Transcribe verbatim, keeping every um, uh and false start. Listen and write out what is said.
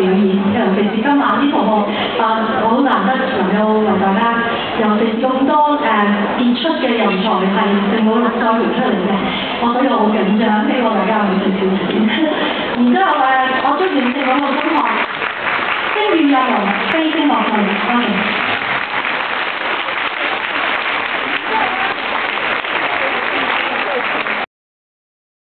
表演，尤其是今晚啲同學啊，我好難得能夠為大家，尤其是咁多誒傑出嘅人才係聖保祿栽培出嚟嘅，我所以我好緊張，希望大家唔好少少錢。然之後誒，我祝願聖保祿中學聲譽有容，飛升樂進，多謝。